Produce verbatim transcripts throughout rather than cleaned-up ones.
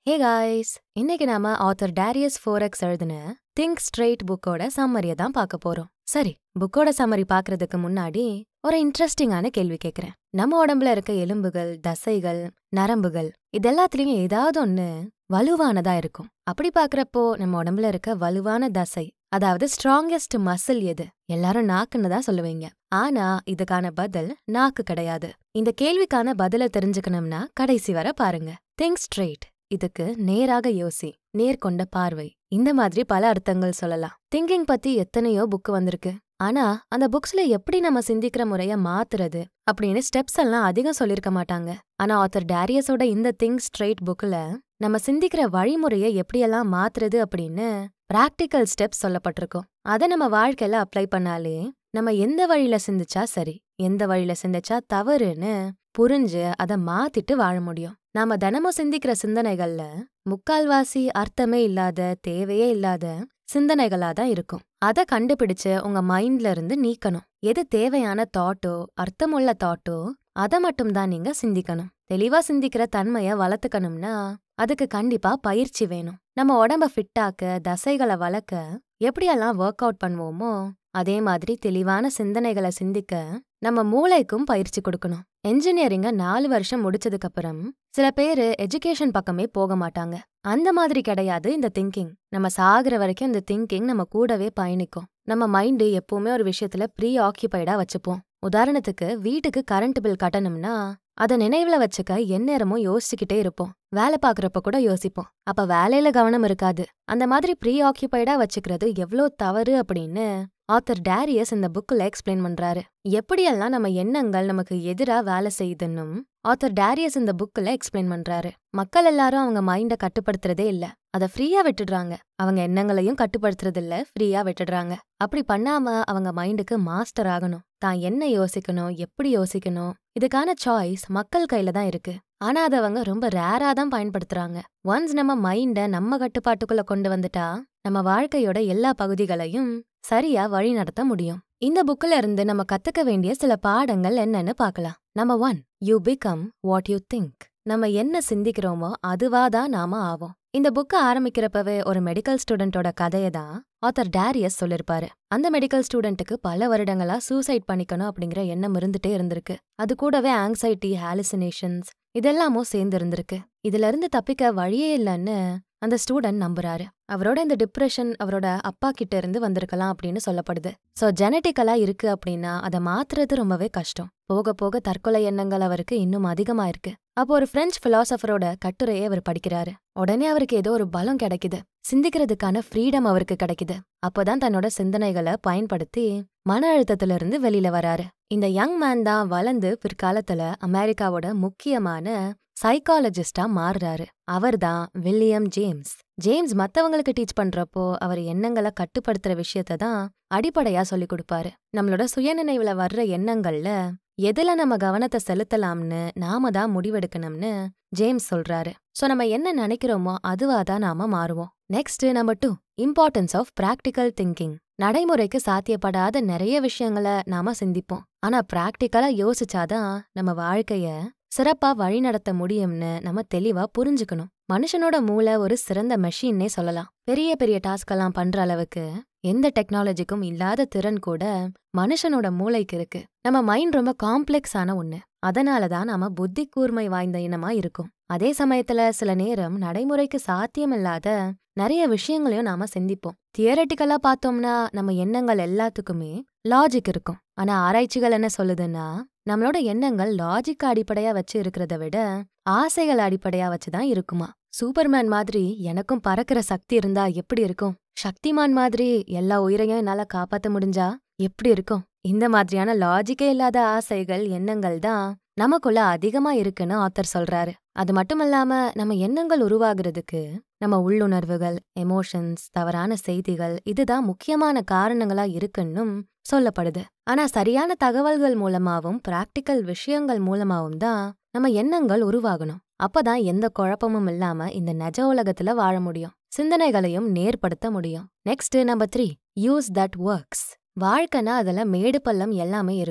ஹே guys, இன்னைக்கு நாம author Darius Foroux எழுதின திங்க் ஸ்ட்ரெயிட் புக்கோட சம்மரியை தான் பார்க்க போறோம். சரி, புக்கோட சம்மரி பார்க்கறதுக்கு முன்னாடி ஒரு இன்ட்ரெஸ்டிங்கான கேள்வி கேட்கறேன். நம்ம உடம்புல இருக்க எலும்புகள், தசைகள், நரம்புகள் இது எல்லாத்துலயும் ஏதாவது ஒண்ணு வலுவானதா இருக்கும். அப்படி பார்க்கறப்போ நம்ம உடம்புல இருக்க வலுவான தசை, அதாவது ஸ்ட்ராங்கெஸ்ட் மசில் எது? எல்லாரும் நாக்குன்னு தான் சொல்லுவீங்க. ஆனா இதுக்கான பதில் நாக்கு கிடையாது. இந்த கேள்விக்கான பதில தெரிஞ்சுக்கணும்னா கடைசி வரை பாருங்க. திங்க் ஸ்ட்ரெயிட், இதுக்கு நேராக யோசி, நேர்கொண்ட பார்வை, இந்த மாதிரி பல அர்த்தங்கள் சொல்லலாம். திங்கிங் பத்தி எத்தனையோ புக் வந்திருக்கு. ஆனா அந்த புக்ஸ்ல எப்படி நம்ம சிந்திக்கிற முறைய மாத்துறது அப்படின்னு ஸ்டெப்ஸ் எல்லாம் அதிகம் சொல்லிருக்க மாட்டாங்க. ஆனா ஆத்தர் டேரியஸோட இந்த திங்க் ஸ்ட்ரெயிட் புக்ல நம்ம சிந்திக்கிற வழிமுறையை எப்படியெல்லாம் மாத்துறது அப்படின்னு பிராக்டிக்கல் ஸ்டெப்ஸ் சொல்லப்பட்டிருக்கும். அதை நம்ம வாழ்க்கையில அப்ளை பண்ணாலே நம்ம எந்த வழியில சிந்திச்சா சரி, எந்த வழியில சிந்திச்சா தவறுன்னு புரிஞ்சு அதை மாத்திட்டு வாழ முடியும். நாம தினமும் சிந்திக்கிற சிந்தனைகள்ல முக்கால்வாசி அர்த்தமே இல்லாத, தேவையே இல்லாத சிந்தனைகளா தான் இருக்கும். அதை கண்டுபிடிச்சு உங்க மைண்ட்ல இருந்து நீக்கணும். எது தேவையான தாட்டோ, அர்த்தமுள்ள தாட்டோ அதை மட்டும் தான் நீங்க சிந்திக்கணும். தெளிவா சிந்திக்கிற தன்மைய வளர்த்துக்கணும்னா அதுக்கு கண்டிப்பா பயிற்சி வேணும். நம்ம உடம்ப ஃபிட்டாக்க, தசைகளை வளர்க்க எப்படியெல்லாம் ஒர்க் அவுட் பண்ணுவோமோ அதே மாதிரி தெளிவான சிந்தனைகளை சிந்திக்க நம்ம மூளைக்கும் பயிற்சி கொடுக்கணும். என்ஜினியரிங்க நாலு வருஷம் முடிச்சதுக்கு அப்புறம் சில பேரு எஜுகேஷன் பக்கமே போக மாட்டாங்க. அந்த மாதிரி கிடையாது இந்த திங்கிங். நம்ம சாகுற வரைக்கும் இந்த திங்கிங் நம்ம கூடவே பயணிக்கும். நம்ம மைண்டு எப்பவுமே ஒரு விஷயத்துல ப்ரீ ஆக்கியபைடா வச்சுப்போம். உதாரணத்துக்கு, வீட்டுக்கு கரண்ட் பில் கட்டணும்னா அதை நினைவுல வச்சுக்க எந்நேரமும் யோசிச்சுக்கிட்டே இருப்போம். வேலை பாக்குறப்ப கூட யோசிப்போம். அப்ப வேலையில கவனம் இருக்காது. அந்த மாதிரி ப்ரீ ஆக்கியபைடா வச்சுக்கிறது எவ்வளோ தவறு அப்படின்னு ஆத்தர் டேரியஸ் இந்த புக்ல எக்ஸ்பிளைன் பண்றாரு. எப்படியெல்லாம் நம்ம எண்ணங்கள் நமக்கு எதிரா வேலை செய்யுதுன்னும் ஆத்தர் டேரியஸ் இந்த புக்ல எக்ஸ்பிளைன் பண்றாரு. மக்கள் எல்லாரும் அவங்க மைண்ட கட்டுப்படுத்துறதே இல்ல, அதை ஃப்ரீயா விட்டுடுறாங்க. அவங்க எண்ணங்களையும் கட்டுப்படுத்துறது இல்ல, ஃப்ரீயா விட்டுடுறாங்க. அப்படி பண்ணாம அவங்க மைண்டுக்கு மாஸ்டர் ஆகணும். தான் என்ன யோசிக்கணும், எப்படி யோசிக்கணும், இதுக்கான சாய்ஸ் மக்கள் கையில தான் இருக்கு. ஆனா அதை அவங்க ரொம்ப ரேரா தான் பயன்படுத்துறாங்க. ஒன்ஸ் நம்ம மைண்ட நம்ம கட்டுப்பாட்டுக்குள்ள கொண்டு வந்துட்டா நம்ம வாழ்க்கையோட எல்லா பகுதிகளையும் சரியா வழி நடத்த முடியும். இந்த புக்ல இருந்து நம்ம கத்துக்க வேண்டிய சில பாடங்கள் என்னன்னு பார்க்கலாம். Number one, you become what you think. நம்ம என்ன சிந்திக்கிறோமோ அதுவாதான் நாம ஆவோம். இந்த புக்கை ஆரம்பிக்கிறப்பவே ஒரு மெடிக்கல் ஸ்டூடெண்டோட கதையை தான் ஆத்தர் டேரியஸ் சொல்லிருப்பாரு. அந்த மெடிக்கல் ஸ்டூடெண்ட்டுக்கு பல வருடங்களா சூசைட் பண்ணிக்கணும் அப்படிங்கிற எண்ணம் இருந்துட்டே இருந்திருக்கு. அது கூடவே ஆங்ஸைட்டி, ஹாலுசினேஷன்ஸ் இதெல்லாமும் சேர்ந்து இருந்திருக்கு. இதுல இருந்து தப்பிக்க வழியே இல்லைன்னு அந்த ஸ்டூடெண்ட் நம்புறாரு. அவரோட இந்த டிப்ரெஷன் அவரோட அப்பா கிட்ட இருந்து வந்திருக்கலாம் அப்படின்னு சொல்லப்படுது. சோ ஜெனட்டிக்கலா இருக்கு அப்படின்னா அதை மாத்துறது ரொம்பவே கஷ்டம். போக போக தற்கொலை எண்ணங்கள் அவருக்கு இன்னும் அதிகமா இருக்கு. அப்போ ஒரு பிரெஞ்சு பிலாசபரோட கட்டுரையை அவர் படிக்கிறாரு. உடனே அவருக்கு ஏதோ ஒரு பலம் கிடைக்குது, சிந்திக்கிறதுக்கான ஃப்ரீடம் அவருக்கு கிடைக்குது. அப்போதான் தன்னோட சிந்தனைகளை பயன்படுத்தி மன அழுத்தத்துல இருந்து வெளியில வராரு. இந்த யங் மேன் தான் வளர்ந்து பிற்காலத்துல அமெரிக்காவோட முக்கியமான சைக்காலஜிஸ்டா மாறுறாரு. அவர் தான் வில்லியம் ஜேம்ஸ். ஜேம்ஸ் மத்தவங்களுக்கு டீச் பண்றப்போ அவர் எண்ணங்களை கட்டுப்படுத்துற விஷயத்த தான் அடிப்படையா சொல்லி கொடுப்பாரு. நம்மளோட சுயநினைவுல வர்ற எண்ணங்கள்ல எதுல நம்ம கவனத்தை செலுத்தலாம்னு நாம தான் முடிவெடுக்கணும்னு ஜேம்ஸ் சொல்றாரு. சோ நம்ம என்ன நினைக்கிறோமோ அதுவாதான் நாம மாறுவோம். Next, number two, importance of practical thinking. நடைமுறைக்கு சாத்தியப்படாத நிறைய விஷயங்களை நாம சிந்திப்போம். ஆனா பிராக்டிக்கலா யோசிச்சாதான் நம்ம வாழ்க்கைய சிறப்பா வழி நடத்த முடியும்னு நம்ம தெளிவா புரிஞ்சுக்கணும். மனுஷனோட மூளை ஒரு சிறந்த மெஷின்னே சொல்லலாம். பெரிய பெரிய டாஸ்க் எல்லாம் பண்ற அளவுக்கு எந்த டெக்னாலஜிக்கும் இல்லாத திறன் கூட மனுஷனோட மூளைக்கு இருக்கு. நம்ம மைண்ட் ரொம்ப காம்ப்ளெக்ஸ் ஆன ஒண்ணு. அதனாலதான் நாம புத்தி கூர்மை வாய்ந்த இனமா இருக்கும். அதே சமயத்துல சில நேரம் நடைமுறைக்கு சாத்தியமில்லாத நிறைய விஷயங்களையும் நாம சிந்திப்போம். தியரட்டிக்கலா பார்த்தோம்னா நம்ம எண்ணங்கள் எல்லாத்துக்குமே லாஜிக் இருக்கும். ஆனா ஆராய்ச்சிகள் என்ன சொல்லுதுன்னா நம்மளோட எண்ணங்கள் லாஜிக் அடிப்படையா வச்சு இருக்கிறத விட ஆசைகள் அடிப்படையா வச்சுதான் இருக்குமா. சூப்பர்மேன் மாதிரி எனக்கும் பறக்கிற சக்தி இருந்தா எப்படி இருக்கும்? சக்திமான் மாதிரி எல்லா உயிரையும் என்னால காப்பாத்த முடிஞ்சா எப்படி இருக்கும்? இந்த மாதிரியான லாஜிக்கே இல்லாத ஆசைகள், எண்ணங்கள் தான் நமக்குள்ள அதிகமா இருக்குன்னு ஆத்தர் சொல்றாரு. அது மட்டுமல்லாம நம்ம எண்ணங்கள் உருவாகிறதுக்கு நம்ம உள்ளுணர்வுகள், எமோஷன்ஸ், தவறான செய்திகள் இதுதான் முக்கியமான காரணங்களா இருக்குன்னும் சொல்லப்படுது. ஆனா சரியான தகவல்கள் மூலமாவும் பிராக்டிக்கல் விஷயங்கள் மூலமாவும் தான் நம்ம எண்ணங்கள் உருவாகணும். அப்பதான் எந்த குழப்பமும் இல்லாம இந்த நிஜ உலகத்துல வாழ முடியும். சிந்தனைகளையும் நேர்படுத்த முடியும். Next, number three, use that works. வாழ்க்கைனா அதுல மேடு பள்ளம் எல்லாமே இருக்கும்.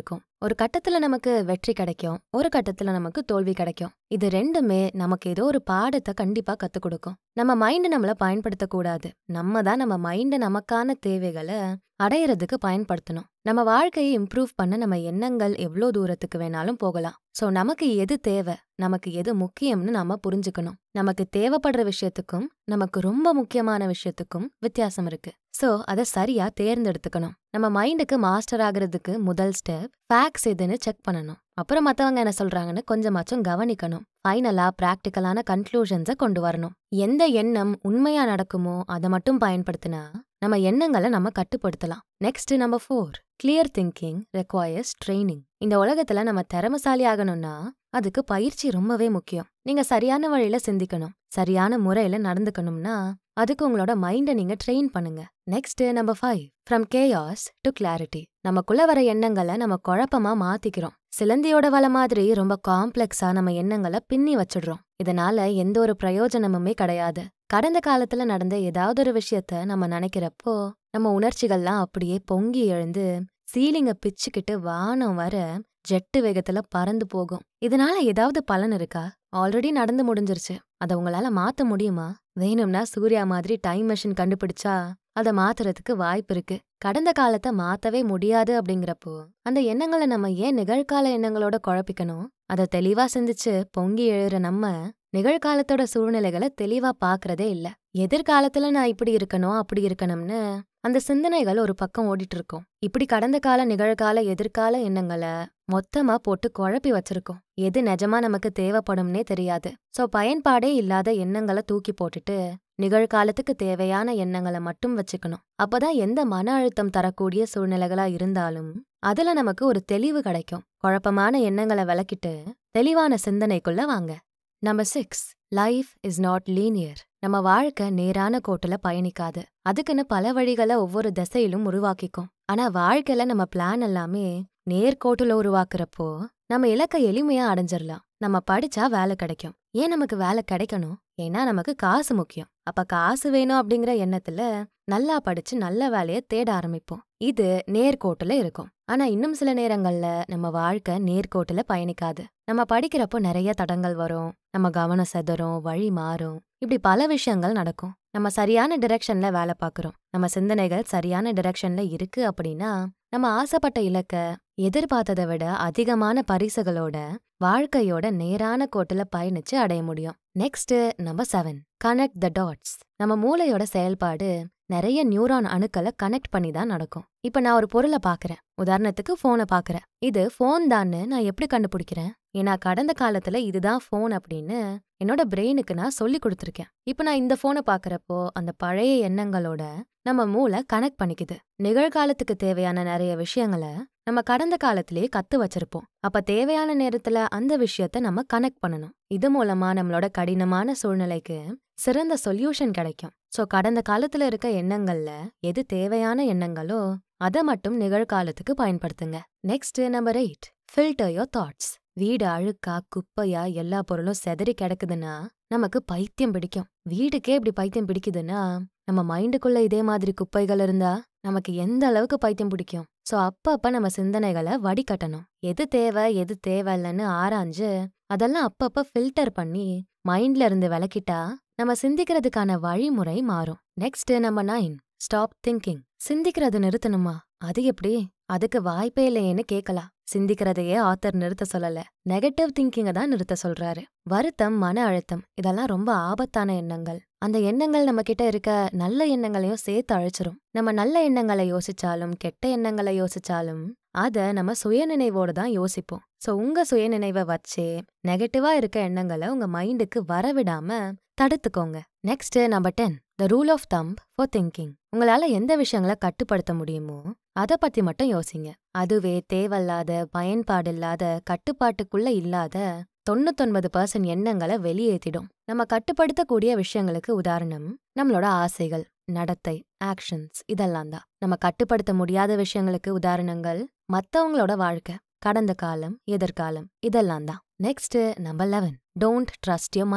ஒரு கட்டத்துல நமக்கு வெற்றி கிடைக்கும், ஒரு கட்டத்துல நமக்கு தோல்வி கிடைக்கும். இது ரெண்டுமே நமக்கு ஏதோ ஒரு பாடத்தை கண்டிப்பா கத்துக் கொடுக்கும். நம்ம மைண்ட் நம்மள பயன்படுத்த கூடாது, நம்ம தான் நம்ம மைண்ட நமக்கான தேவைகளை அடையறதுக்கு பயன்படுத்தணும். நம்ம வாழ்க்கையை இம்ப்ரூவ் பண்ண நம்ம எண்ணங்கள் எவ்வளோ தூரத்துக்கு வேணாலும் போகலாம். சோ நமக்கு எது தேவை, நமக்கு எது முக்கியம்னு நாம புரிஞ்சுக்கணும். நமக்கு தேவைப்படுற விஷயத்துக்கும் நமக்கு ரொம்ப முக்கியமான விஷயத்துக்கும் வித்தியாசம் இருக்கு. சோ அதை சரியா தேர்ந்தெடுத்துக்கணும். நம்ம மைண்டுக்கு மாஸ்டர் ஆகுறதுக்கு முதல் ஸ்டெப் ஃபேக்ட்ஸ் எதுன்னு செக் பண்ணணும். அப்புறம் மத்தவங்க என்ன சொல்றாங்கன்னு கொஞ்சமாச்சும் கவனிக்கணும். ஃபைனலா பிராக்டிக்கலான கன்க்ளூஷன்ஸை கொண்டு வரணும். எந்த எண்ணம் உண்மையா நடக்குமோ அதை மட்டும் பயன்படுத்தினா நம்ம எண்ணங்களை நம்ம கட்டுப்படுத்தலாம். Next number four, clear thinking requires training. இந்த உலகத்துல நம்ம திறமசாலி ஆகணும்னா அதுக்கு பயிற்சி ரொம்பவே முக்கியம். நீங்க சரியான வழியில சிந்திக்கணும், சரியான முறையில நடந்துக்கணும்னா அதுக்கு உங்களோட மைண்டை நீங்க ட்ரெயின் பண்ணுங்க. Next number five, from chaos to clarity. நமக்குள்ள வர எண்ணங்களை நம்ம குழப்பமா மாத்திக்கிறோம். சிலந்தியோட வலை மாதிரி ரொம்ப காம்ப்ளெக்ஸா நம்ம எண்ணங்களை பின்னி வச்சிடுறோம். இதனால எந்த ஒரு பிரயோஜனமுமே கிடையாது. கடந்த காலத்துல நடந்த ஏதாவது ஒரு விஷயத்த நம்ம நினைக்கிறப்போ நம்ம உணர்ச்சிகள்லாம் அப்படியே பொங்கி எழுந்து சீலிங்க பிச்சுக்கிட்டு வானம் வர ஜெட்டு வேகத்துல பறந்து போகும். இதனால ஏதாவது பலன் இருக்கா? ஆல்ரெடி நடந்து முடிஞ்சிருச்சு. அதை உங்களால மாத்த முடியுமா? வேணும்னா சூர்யா மாதிரி டைம் மெஷின் கண்டுபிடிச்சா அதை மாத்துறதுக்கு வாய்ப்பு இருக்கு. கடந்த காலத்தை மாத்தவே முடியாது அப்படிங்கிறப்போ அந்த எண்ணங்களை நம்ம ஏன் நிகழ்கால எண்ணங்களோட குழப்பிக்கணும்? அதை தெளிவா சிந்திச்சு பொங்கி எழுற நம்ம நிகழ்காலத்தோட சூழ்நிலைகளை தெளிவா பாக்குறதே இல்ல. எதிர்காலத்துல நான் இப்படி இருக்கணும் அப்படி இருக்கணும்னு அந்த சிந்தனைகள் ஒரு பக்கம் ஓடிட்டு இருக்கும். இப்படி கடந்த கால நிகழ்கால எதிர்கால எண்ணங்களை மொத்தமா போட்டு குழப்பி வச்சிருக்கோம். எது நிஜமா நமக்கு தேவைப்படும்னே தெரியாது. சோ பயன்பாடே இல்லாத எண்ணங்களை தூக்கி போட்டுட்டு நிகழ்காலத்துக்கு தேவையான எண்ணங்களை மட்டும் வச்சுக்கணும். அப்பதான் எந்த மன அழுத்தம் தரக்கூடிய சூழ்நிலைகளா இருந்தாலும் அதுல நமக்கு ஒரு தெளிவு கிடைக்கும். குழப்பமான எண்ணங்களை விளக்கிட்டு தெளிவான சிந்தனைக்குள்ள வாங்க. Number six, life is not linear. நம்ம வாழ்க்கை நேரான கோட்டுல பயணிக்காது. அதுக்குன்னு பல வழிகளை ஒவ்வொரு திசையிலும் உருவாக்கிக்கும். ஆனா வாழ்க்கையில நம்ம பிளான் எல்லாமே நேர்கோட்டுல உருவாக்குறப்போ நம்ம இலக்கை எளிமையா அடைஞ்சிடலாம். நம்ம படிச்சா வேலை கிடைக்கும். ஏன் நமக்கு வேலை கிடைக்கணும்? ஏன்னா நமக்கு காசு முக்கியம். அப்ப காசு வேணும் அப்படிங்கிற எண்ணத்துல நல்லா படிச்சு நல்ல வேலைய தேட ஆரம்பிப்போம். இது நேர்கோட்டுல இருக்கும். ஆனா இன்னும் சில நேரங்கள்ல நம்ம வாழ்க்கை நேர்கோட்டுல பயணிக்காது. நம்ம படிக்கிறப்போ நிறைய தடங்கள் வரும், நம்ம கவனம் செதறும், வழி மாறும், இப்படி பல விஷயங்கள் நடக்கும். நம்ம சரியான டிரெக்ஷன்ல வேலை பார்க்கறோம், நம்ம சிந்தனைகள் சரியான டிரெக்ஷன்ல இருக்கு அப்படின்னா நம்ம ஆசைப்பட்ட இலக்க எதிர்பார்த்ததை விட அதிகமான பரிசுகளோட வாழ்க்கையோட நேரான கோட்டுல பயணிச்சு அடைய முடியும். Next number seven, connect the dots. நம்ம மூளையோட செயல்பாடு நிறைய நியூரான் அணுக்களை கனெக்ட் பண்ணி தான் நடக்கும். இப்ப நான் ஒரு பொருளை பாக்குறேன், உதாரணத்துக்கு போனை பாக்குறேன். இது போன் தான்னு நான் எப்படி கண்டுபிடிக்கிறேன்? ஏன்னா கடந்த காலத்துல இதுதான் போன் அப்படின்னு என்னோட பிரெயினுக்கு நான் சொல்லி கொடுத்துருக்கேன். இப்ப நான் இந்த போனை பாக்குறப்போ அந்த பழைய எண்ணங்களோட நம்ம மூளை கனெக்ட் பண்ணிக்குது. நிகழ்காலத்துக்கு தேவையான நிறைய விஷயங்களை நம்ம கடந்த காலத்திலேயே கத்து வச்சிருப்போம். அப்ப தேவையான நேரத்துல அந்த விஷயத்த நம்ம கனெக்ட் பண்ணணும். இது மூலமா நம்மளோட கடினமான சூழ்நிலைக்கு சிறந்த சொல்யூஷன் கிடைக்கும். சோ கடந்த காலத்துல இருக்க எண்ணங்கள்ல எது தேவையான எண்ணங்களோ அதை மட்டும் நிகழ்காலத்துக்கு பயன்படுத்துங்க. Next number eight, filter your thoughts. வீடு அழுக்கா குப்பையா எல்லா பொருளும் செதறி கிடக்குதுன்னா நமக்கு பைத்தியம் பிடிக்கும். வீடுக்கே இப்படி பைத்தியம் பிடிக்குதுன்னா நம்ம மைண்டுக்குள்ள இதே மாதிரி குப்பைகள் இருந்தா நமக்கு எந்த அளவுக்கு பைத்தியம் பிடிக்கும். சோ அப்பப்ப நம்ம சிந்தனைகளை வடிகட்டணும். எது தேவை எது தேவையில்லைன்னு ஆராய்ஞ்சு அதெல்லாம் அப்பப்ப ஃபில்டர் பண்ணி மைண்ட்ல இருந்து விளக்கிட்டா நம்ம சிந்திக்கிறதுக்கான வழிமுறை மாறும். Next number nine, stop thinking. சிந்திக்கிறது நிறுத்தணுமா? அது எப்படி? அதுக்கு வாய்ப்பே இல்லையேன்னு கேட்கலாம். சிந்திக்கிறதையே ஆத்தர் நிறுத்த சொல்லல, நெகட்டிவ் திங்கிங்க தான் நிறுத்த சொல்றாரு. வருத்தம், மன அழுத்தம் இதெல்லாம் ரொம்ப ஆபத்தான எண்ணங்கள். அந்த எண்ணங்கள் நம்ம கிட்ட இருக்க நல்ல எண்ணங்களையும் சேர்த்து அழிச்சிரும். நம்ம நல்ல எண்ணங்களை யோசிச்சாலும் கெட்ட எண்ணங்களை யோசிச்சாலும் அத நம்ம சுயநினைவோடு தான் யோசிப்போம். சோ உங்க சுயநினைவை வச்சே நெகட்டிவா இருக்க எண்ணங்களை உங்க மைண்டுக்கு வரவிடாம தடுத்துக்கோங்க. Next number ten, the rule of thumb for thinking. உங்களால எந்த விஷயங்களை கட்டுப்படுத்த முடியுமோ அதை பத்தி மட்டும் யோசிங்க. அதுவே தேவையில்லாத பயன்பாடு இல்லாத கட்டுப்பாட்டுக்குள்ள இல்லாத தொண்ணூத்தொன்பது பர்சன்ட் எண்ணங்களை வெளியேற்றிடும். நம்ம கட்டுப்படுத்தக்கூடிய விஷயங்களுக்கு உதாரணம் நம்மளோட ஆசைகள், நடத்தை, ஆக்ஷன்ஸ் இதெல்லாம் தான். நம்ம கட்டுப்படுத்த முடியாத விஷயங்களுக்கு உதாரணங்கள் மத்தவங்களோட வாழ்க்கை, கடந்த காலம், எதிர்காலம் இதெல்லாம் தான். Next number eleven, don't trust your mind.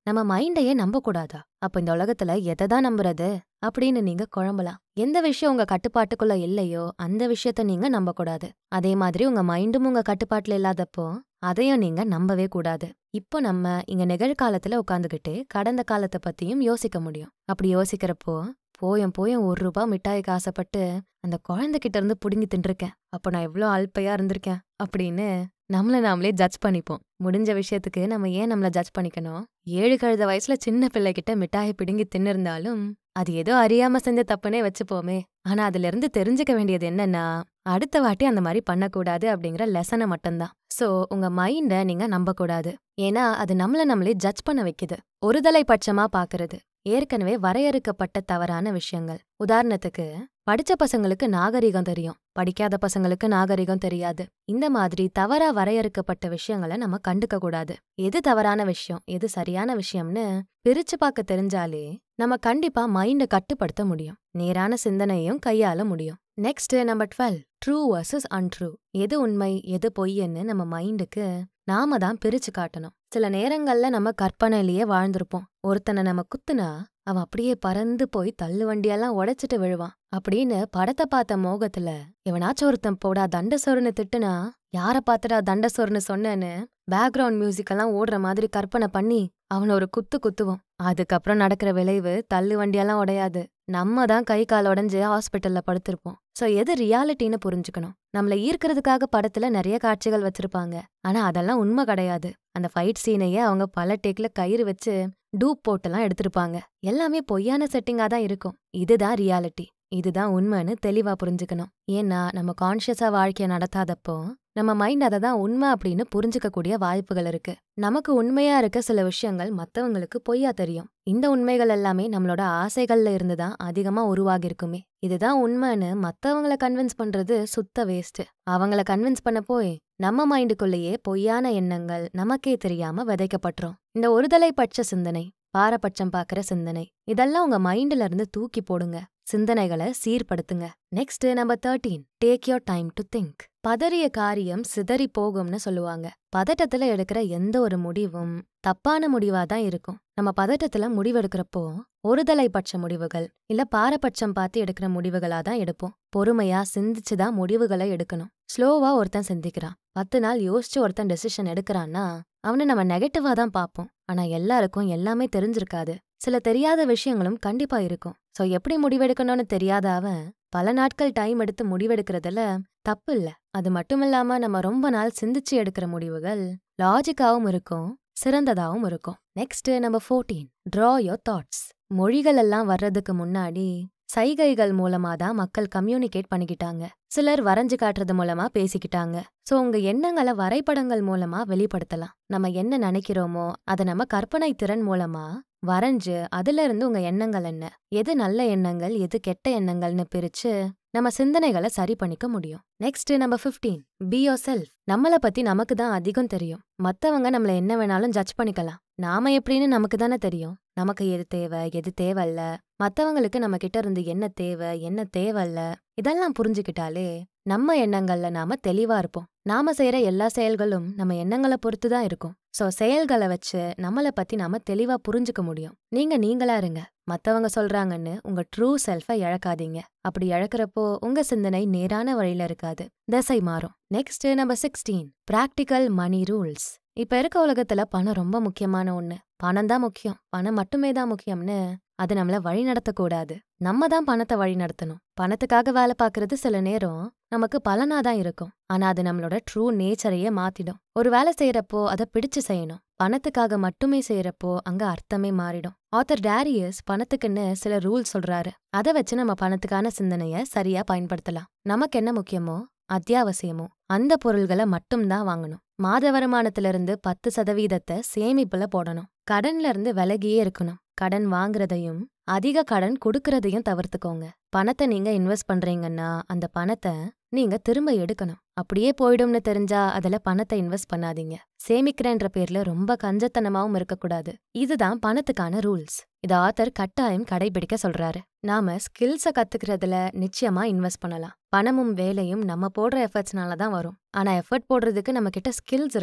நம்ம மைண்டையே நம்ப கூடாதா? அப்ப இந்த உலகத்துல எதை தான் நம்புறது அப்படின்னு நீங்க குழம்பலாம். எந்த விஷயம் உங்க கட்டுப்பாட்டுக்குள்ள இல்லையோ அந்த விஷயத்த நீங்க நம்ப கூடாது. அதே மாதிரி உங்க மைண்டும் உங்க கட்டுப்பாட்டுல இல்லாதப்போ அதையும் நீங்க நம்பவே கூடாது. இப்போ நம்ம இங்க நிகழ்காலத்துல உட்காந்துக்கிட்டு கடந்த காலத்தை பத்தியும் யோசிக்க முடியும். அப்படி யோசிக்கிறப்போ போயும் போயும் ஒரு ரூபாய் மிட்டாய்க்கு ஆசைப்பட்டு அந்த குழந்தைகிட்ட இருந்து புடுங்கி தின்றுருக்கேன், அப்ப நான் எவ்வளோ அல்பையா இருந்திருக்கேன் அப்படின்னு நம்மள நாமளே ஜட்ஜ் பண்ணிப்போம். முடிஞ்ச விஷயத்துக்கு நம்ம ஏன் நம்மள ஜட்ஜ் பண்ணிக்கணும்? ஏழு கழுத வயசுல சின்ன பிள்ளைகிட்ட மிட்டாயை பிடுங்கி தின்னிருந்தாலும் அது ஏதோ அறியாம செஞ்ச தப்புனே வச்சுப்போமே. ஆனா அதுல இருந்து தெரிஞ்சுக்க வேண்டியது என்னன்னா, அடுத்த வாட்டி அந்த மாதிரி பண்ணக்கூடாது அப்படிங்கிற லெசனை மட்டும்தான். சோ உங்க மைண்ட நீங்க நம்பக்கூடாது. ஏன்னா அது நம்மள நம்மளே ஜட்ஜ் பண்ண வைக்குது. ஒருதலை பட்சமா பாக்குறது, ஏற்கனவே வரையறுக்கப்பட்ட தவறான விஷயங்கள். உதாரணத்துக்கு படிச்ச பசங்களுக்கு நாகரிகம் தெரியும், படிக்காத பசங்களுக்கு நாகரிகம் தெரியாது. இந்த மாதிரி தவறா வரையறுக்கப்பட்ட விஷயங்களை நம்ம கண்டுக்க கூடாது. எது தவறான விஷயம் எது சரியான விஷயம்னு பிரிச்சு பார்க்க தெரிஞ்சாலே நம்ம கண்டிப்பா மைண்ட கட்டுப்படுத்த முடியும், நேரான சிந்தனையும் கையாள முடியும். Next number twelve, true versus untrue. எது உண்மை எது பொய்ன்னு நம்ம மைண்டுக்கு நாம தான் பிரிச்சு காட்டணும். சில நேரங்கள்ல நம்ம கற்பனையிலேயே வாழ்ந்திருப்போம். ஒருத்தனை நம்ம குத்துனா அவன் அப்படியே பறந்து போய் தள்ளு வண்டியெல்லாம் உடைச்சிட்டு விழுவான் அப்படின்னு படத்தை பார்த்த மோகத்துல எவனாச்சும் ஒருத்தன் போடா தண்டசோறுன்னு திட்டுனா, யார பாத்துடா தண்டசோறுன்னு சொன்னேன்னு பேக்ரவுண்ட் மியூசிக் எல்லாம் ஓடுற மாதிரி கற்பனை பண்ணி அவனை ஒரு குத்து குத்துவோம். அதுக்கப்புறம் நடக்கிற விளைவு தள்ளு வண்டியெல்லாம் உடையாது, நம்ம தான் கை கால் உடஞ்சு ஹாஸ்பிட்டல்ல படுத்திருப்போம். சோ எது ரியாலிட்டின்னு புரிஞ்சுக்கணும். நம்மள ஈர்க்கிறதுக்காக படத்துல நிறைய காட்சிகள் வச்சிருப்பாங்க, ஆனா அதெல்லாம் உண்மை கிடையாது. அந்த ஃபைட் சீனையே அவங்க பல டேக்ல கயிறு வச்சு டூப் போட்டெல்லாம் எடுத்திருப்பாங்க. எல்லாமே பொய்யான செட்டிங்கா தான் இருக்கும். இதுதான் ரியாலிட்டி, இதுதான் உண்மைன்னு தெளிவா புரிஞ்சுக்கணும். ஏன்னா நம்ம கான்ஷியஸா வாழ்க்கைய நடத்தாதப்போ நம்ம மைண்ட் அதை தான் உண்மை அப்படின்னு புரிஞ்சுக்க கூடிய வாய்ப்புகள் இருக்கு. நமக்கு உண்மையா இருக்க சில விஷயங்கள் மத்தவங்களுக்கு பொய்யா தெரியும். இந்த உண்மைகள் எல்லாமே நம்மளோட ஆசைகள்ல இருந்துதான் அதிகமா உருவாகி இருக்குமே. இதுதான் உண்மைன்னு மத்தவங்கள கன்வின்ஸ் பண்றது சுத்த வேஸ்ட். அவங்கள கன்வின்ஸ் பண்ண போய் நம்ம மைண்டுக்குள்ளேயே பொய்யான எண்ணங்கள் நமக்கே தெரியாம விதைக்கப்பட்டுரும். இந்த ஒருதலை பட்ச சிந்தனை, பாரபட்சம் பாக்குற சிந்தனை, இதெல்லாம் உங்க மைண்ட்ல இருந்து தூக்கி போடுங்க. சிந்தனைகளை சீர்படுத்துங்க. Next number thirteen, take your time to think. பதறிய காரியம் சிதறி போகும்னு சொல்லுவாங்க. பதட்டத்துல எடுக்கிற எந்த ஒரு முடிவும் தப்பான முடிவா தான் இருக்கும். நம்ம பதட்டத்துல முடிவெடுக்கிறப்போ ஒருதலை பட்ச முடிவுகள் இல்ல பாரபட்சம் பார்த்து எடுக்கிற முடிவுகளா தான் எடுப்போம். பொறுமையா சிந்திச்சுதான் முடிவுகளை எடுக்கணும். ஸ்லோவா ஒருத்தன் சிந்திக்கிறான், பத்து நாள் யோசிச்சு ஒருத்தன் டெசிஷன் எடுக்கிறான்னா அவனை நம்ம நெகட்டிவா தான் பார்ப்போம். ஆனா எல்லாருக்கும் எல்லாமே தெரிஞ்சிருக்காது, சில தெரியாத விஷயங்களும் கண்டிப்பா இருக்கும். சோ எப்படி முடிவெடுக்கணும்னு தெரியாத அவன் பல நாட்கள் டைம் எடுத்து முடிவெடுக்கிறதுல தப்பு இல்ல. அது மட்டுமில்லாம நம்ம ரொம்ப நாள் சிந்திச்சு எடுக்கிற முடிவுகள் லாஜிக்காவும் இருக்கும், சிறந்ததாவும் இருக்கும். Next number fourteen, draw your thoughts. மொழிகள் எல்லாம் வர்றதுக்கு முன்னாடி சைகைகள் மூலமா தான் மக்கள் கம்யூனிகேட் பண்ணிக்கிட்டாங்க. சிலர் வரைஞ்சு காட்டுறது மூலமா பேசிக்கிட்டாங்க. சோ உங்க எண்ணங்களை வரைபடங்கள் மூலமா வெளிப்படுத்தலாம். நம்ம என்ன நினைக்கிறோமோ அதை நம்ம கற்பனை திறன் மூலமா வரைஞ்சு அதுல இருந்து உங்க எண்ணங்கள் என்ன, எது நல்ல எண்ணங்கள் எது கெட்ட எண்ணங்கள்னு பிரிச்சு நம்ம சிந்தனைகளை சரி பண்ணிக்க முடியும். Next number fifteen, be yourself. நம்மளை பத்தி நமக்கு தான் அதிகம் தெரியும். மத்தவங்க நம்மள என்ன வேணாலும் ஜட்ஜ் பண்ணிக்கலாம், நாம எப்படின்னு நமக்கு தானே தெரியும். நமக்கு எது தேவை எது தேவையில்ல, மத்தவங்களுக்கு நம்ம கிட்ட இருந்து என்ன தேவை என்ன தேவையில்ல, இதெல்லாம் புரிஞ்சுக்கிட்டாலே நம்ம எண்ணங்கள்ல நாம தெளிவா இருப்போம். நாம செய்யற எல்லா செயல்களும் நம்ம எண்ணங்களை பொறுத்து தான் இருக்கும். சோ செயல்களை வச்சு நம்மளை பத்தி நாம தெளிவா புரிஞ்சுக்க முடியும். நீங்க நீங்களா இருங்க, மத்தவங்க சொல்றாங்கன்னு உங்க ட்ரூ செல்ஃபை இழக்காதீங்க. அப்படி இழக்கிறப்போ உங்க சிந்தனை நேரான வழியில இருக்காது, திசை மாறும். Next number sixteen, practical money rules. இப்ப இருக்க உலகத்துல பணம் ரொம்ப முக்கியமான ஒண்ணு. பணம் தான் முக்கியம், பணம் மட்டுமே தான் முக்கியம்னு அது நம்மள வழி நடத்தக்கூடாது. நம்ம தான் பணத்தை வழி நடத்தணும். பணத்துக்காக வேலை பார்க்கறது சில நேரம் நமக்கு பலனாதான் இருக்கும், ஆனா அது நம்மளோட ட்ரூ நேச்சரையே மாத்திடும். ஒரு வேலை செய்யறப்போ அதை பிடிச்சு செய்யணும், பணத்துக்காக மட்டுமே செய்யறப்போ அங்க அர்த்தமே மாறிடும். ஆத்தர் டேரியஸ் பணத்துக்குன்னு சில ரூல் சொல்றாரு. அதை வச்சு நம்ம பணத்துக்கான சிந்தனைய சரியா பயன்படுத்தலாம். நமக்கு என்ன முக்கியமோ அத்தியாவசியமோ அந்த பொருள்களை மட்டும்தான் வாங்கணும். மாத வருமானத்துல இருந்து பத்து சதவீதத்தை சேமிப்புல போடணும். கடன்ல இருந்து விலகியே இருக்கணும். கடன் வாங்குறதையும் அதிக கடன் கொடுக்கறதையும் தவிர்த்துக்கோங்க. பணத்தை நீங்க இன்வெஸ்ட் பண்றீங்கன்னா அந்த பணத்தை நீங்க திரும்ப எடுக்கணும். அப்படியே போயிடும்னு தெரிஞ்சா அதுல பணத்தை இன்வெஸ்ட் பண்ணாதீங்க. சேமிக்கிறேன்ற பேர்ல ரொம்ப கஞ்சத்தனமாவும் இருக்கக்கூடாது. இதுதான் பணத்துக்கான ரூல்ஸ். இத ஆத்தர் கட்டாயம் கடைபிடிக்க சொல்றாரு. நாம ஸ்கில்ஸ கத்துக்கிறதுல நிச்சயமா இன்வெஸ்ட் பண்ணலாம். பணமும் வேலையும் நம்ம போடுற எஃபர்ட்ஸ்னால தான் வரும். ஆனா எஃபர்ட் போடுறதுக்கு நம்ம கிட்ட ஸ்கில்ஸ் இருக்கணும்.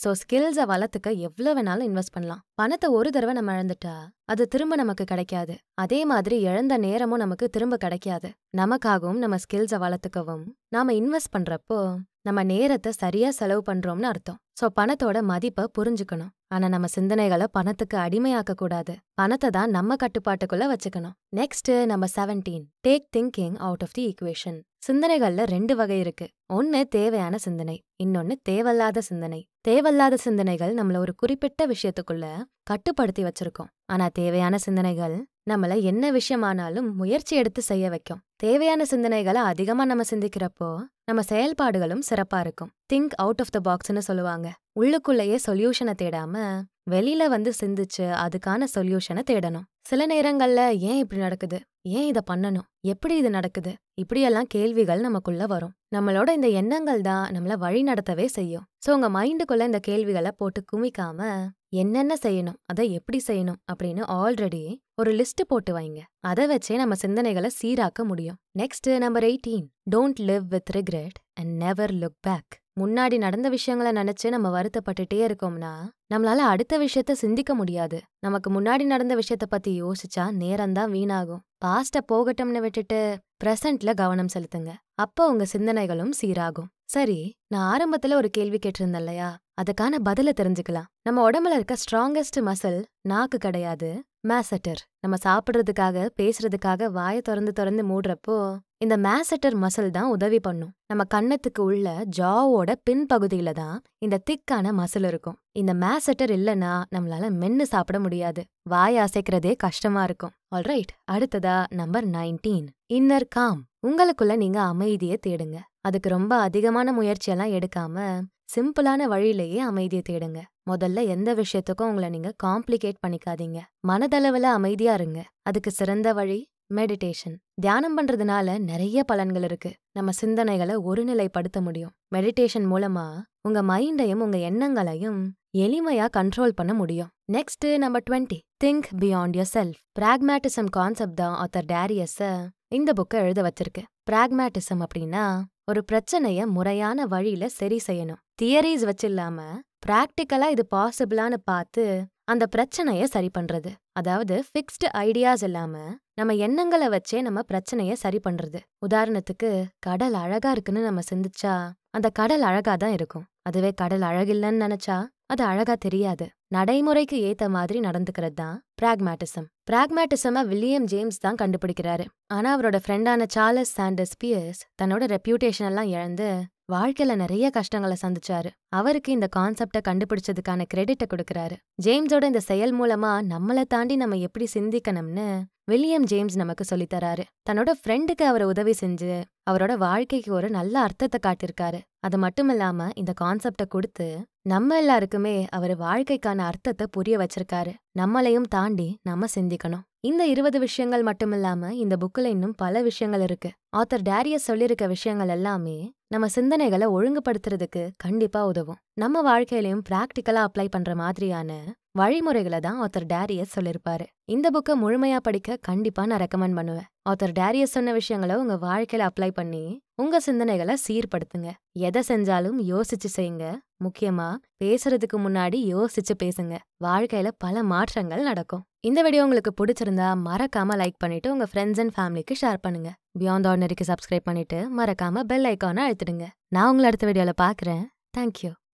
சோ ஸ்கில்ஸை வளர்த்துக்க எவ்வளவு வேணாலும் இன்வெஸ்ட் பண்ணலாம். பணத்தை ஒரு தடவை நம்ம இழந்துட்டா அது திரும்ப நமக்கு கிடைக்காது. அதே மாதிரி இழந்த நேரமும் நமக்கு திரும்ப கிடைக்காது. நமக்காகவும் நம்ம ஸ்கில்ஸை வளர்த்துக்கவும் நாம இன்வெஸ்ட் பண்றப்போ நம்ம நேரத்தை சரியா செலவு பண்றோம்னு அர்த்தம். சோ பணத்தோட மதிப்பை புரிஞ்சுக்கணும். ஆனா நம்ம சிந்தனைகளை பணத்துக்கு அடிமையாக்க கூடாது. பணத்தை தான் நம்ம கட்டுப்பாட்டுக்குள்ள வச்சுக்கணும். Next number seventeen, take thinking out of the equation. சிந்தனைகள்ல ரெண்டு வகை இருக்கு. ஒன்னு தேவையான சிந்தனை, இன்னொன்னு தேவையில்லாத சிந்தனை. தேவையில்லாத சிந்தனைகள் நம்மள ஒரு குறிப்பிட்ட விஷயத்துக்குள்ள கட்டுப்படுத்தி வச்சிருக்கோம். ஆனா தேவையான சிந்தனைகள் நம்மள என்ன விஷயமானாலும் முயற்சி எடுத்து செய்ய வைக்கும். தேவையான சிந்தனைகளை அதிகமா நம்ம சிந்திக்கிறப்போ நம்ம செயல்பாடுகளும் சிறப்பா இருக்கும். திங்க் அவுட் ஆஃப் த பாக்ஸ்னு சொல்லுவாங்க. உள்ளுக்குள்ளேயே சொல்யூஷனை தேடாம வெளியில வந்து சிந்திச்சு அதுக்கான சொல்யூஷனை தேடணும். சில நேரங்கள்ல ஏன் இப்படி நடக்குது, ஏன் இதை பண்ணணும், எப்படி இது நடக்குது, இப்படியெல்லாம் கேள்விகள் நமக்குள்ள வரும். நம்மளோட இந்த எண்ணங்கள் தான் நம்மள வழி நடத்தவே செய்யும். சோ உங்க மைண்டுக்குள்ள இந்த கேள்விகளை போட்டு குமிக்காம என்னென்ன செய்யணும், அதை எப்படி செய்யணும் அப்படின்னு ஆல்ரெடி ஒரு லிஸ்ட் போட்டு வைங்க. அதை வச்சே நம்ம சிந்தனைகளை சீராக்க முடியும். Next number eighteen, don't live with regret and never look back. முன்னாடி நடந்த விஷயங்களை நினைச்சு நம்ம வருத்தப்பட்டுட்டே இருக்கோம்னா நம்மளால அடுத்த விஷயத்த சிந்திக்க முடியாது. நமக்கு முன்னாடி நடந்த விஷயத்த பத்தி யோசிச்சா நேரம்தான் வீணாகும். பாஸ்ட போகட்டும்னு விட்டுட்டு பிரசன்ட்ல கவனம் செலுத்துங்க. அப்போ உங்க சிந்தனைகளும் சீராகும். சரி, நான் ஆரம்பத்துல ஒரு கேள்வி கேட்டிருந்தேன் இல்லையா, அதுக்கான பதில தெரிஞ்சுக்கலாம். நம்ம உடம்புல இருக்க ஸ்ட்ராங்கஸ்ட் மசில் நாக்கு கிடையாது, மேசெட்டர். நம்ம சாப்பிடுறதுக்காக பேசுறதுக்காக வாயை திறந்து திறந்து மூடுறப்போ இந்த மேசெட்டர் மசில் தான் உதவி பண்ணும். நம்ம கன்னத்துக்கு உள்ள ஜாவோட பின்பகுதியில தான் இந்த திக்கான மசில் இருக்கும். இந்த மேசெட்டர் இல்லைன்னா நம்மளால மென்னு சாப்பிட முடியாது. வாய் அசைக்கிறதே கஷ்டமா இருக்கும். ஆல்ரைட், அடுத்ததா நம்பர் நைன்டீன், இன்னர் காம். உங்களுக்குள்ள நீங்க அமைதியை தேடுங்க. அதுக்கு ரொம்ப அதிகமான முயற்சியெல்லாம் எடுக்காம சிம்பிளான வழியிலேயே அமைதியை தேடுங்க. முதல்ல எந்த விஷயத்துக்கும் உங்களை நீங்க காம்ப்ளிகேட் பண்ணிக்காதீங்க. மனதளவுல அமைதியா இருங்க. அதுக்கு சிறந்த வழி மெடிடேஷன். தியானம் பண்றதுனால நிறைய பலன்கள் இருக்கு. நம்ம சிந்தனைகளை ஒருநிலைப்படுத்த முடியும். மெடிடேஷன் மூலமா உங்க மைண்டையும் உங்க எண்ணங்களையும் எளிமையா கண்ட்ரோல் பண்ண முடியும். Next number twenty, think beyond yourself. Pragmatism concept தான் ஆத்தர் டேரியஸ இந்த புக்கை எழுத வச்சிருக்கு. பிராக்மேட்டிசம் அப்படின்னா ஒரு பிரச்சனைய முறையான வழியில சரி செய்யணும். தியரிஸ் வச்சு இல்லாம பிராக்டிக்கலா இது பாசிபிளான்னு பார்த்து அந்த பிரச்சனைய சரி பண்றது. அதாவது ஃபிக்ஸ்டு ஐடியாஸ் இல்லாம நம்ம எண்ணங்களை வச்சே நம்ம பிரச்சனைய சரி பண்றது. உதாரணத்துக்கு, கடல் அழகா இருக்குன்னு நம்ம சிந்திச்சா அந்த கடல் அழகா தான் இருக்கும். அதுவே கடல் அழகில்லன்னு நினைச்சா அது அழகா தெரியாது. நடைமுறைக்கு ஏத்த மாதிரி நடந்துக்கிறது தான் பிராக்மேட்டிசம். பிராக்மேட்டிசம வில்லியம் ஜேம்ஸ் தான் கண்டுபிடிக்கிறாரு. ஆனா அவரோட ஃப்ரெண்டான சார்லஸ் சாண்டர்ஸ் பியர்ஸ் தன்னோட ரெப்யூட்டேஷன் எல்லாம் இழந்து வாழ்க்கையில நிறைய கஷ்டங்களை சந்திச்சாரு. அவருக்கு இந்த கான்செப்டை கண்டுபிடிச்சதுக்கான கிரெடிட்டை கொடுக்கறாரு. ஜேம்ஸோட இந்த செயல் மூலமா நம்மளை தாண்டி நம்ம எப்படி சிந்திக்கணும்னு வில்லியம் ஜேம்ஸ் நமக்கு சொல்லித்தராரு. தன்னோட ஃப்ரெண்டுக்கு அவர் உதவி செஞ்சு அவரோட வாழ்க்கைக்கு ஒரு நல்ல அர்த்தத்தை காட்டியிருக்காரு. அது மட்டும் இல்லாம இந்த கான்செப்டை கொடுத்து நம்ம எல்லாருக்குமே அவர் வாழ்க்கைக்கான அர்த்தத்தை புரிய வச்சிருக்காரு. நம்மளையும் தாண்டி நம்ம சிந்திக்கணும். இந்த இருபது விஷயங்கள் மட்டும் இல்லாம இந்த புக்ல இன்னும் பல விஷயங்கள் இருக்கு. ஆத்தர் டேரியஸ் சொல்லியிருக்க விஷயங்கள் எல்லாமே நம்ம சிந்தனைகளை ஒழுங்குபடுத்துறதுக்கு கண்டிப்பா உதவும். நம்ம வாழ்க்கையிலையும் பிராக்டிக்கலா அப்ளை பண்ற மாதிரியான வழிமுறைகளை தான் ஆத்தர் டேரியஸ் சொல்லியிருப்பாரு. இந்த புக்கை முழுமையா படிக்க கண்டிப்பா நான் ரெக்கமெண்ட் பண்ணுவேன். ஆத்தர் டேரியஸ் சொன்ன விஷயங்களை உங்க வாழ்க்கையில அப்ளை பண்ணி உங்க சிந்தனைகளை சீர்படுத்துங்க. எதை செஞ்சாலும் யோசிச்சு செய்யுங்க. முக்கியமா பேசுறதுக்கு முன்னாடி யோசிச்சு பேசுங்க. வாழ்க்கையில பல மாற்றங்கள் நடக்கும். இந்த வீடியோ உங்களுக்கு பிடிச்சிருந்தா மறக்காம லைக் பண்ணிட்டு உங்க ஃப்ரெண்ட்ஸ் அண்ட் ஃபேமிலிக்கு ஷேர் பண்ணுங்க. பியாண்ட் ஆர்டினரிக்கு சப்ஸ்கிரைப் பண்ணிட்டு மறக்காம பெல் ஐக்கானை அழுத்திடுங்க. நான் உங்களை அடுத்த வீடியோல பாக்குறேன். தேங்க்யூ.